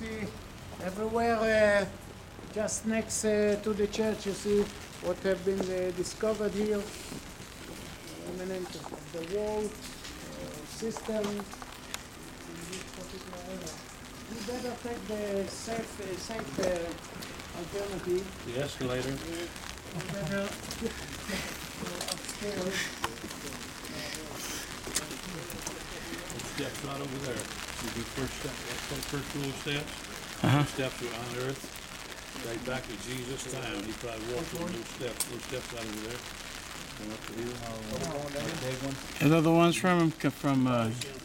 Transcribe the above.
see everywhere, just next to the church, you see what have been discovered here. Remnant of the wall system in this particular area. We better take the safe alternative. The escalator. We better go upstairs. Steps right over there. You do first step, that's the first rule of steps. Uh-huh. Steps are on earth. Right back to Jesus' time. He probably walked on those steps right over there. Are those the ones from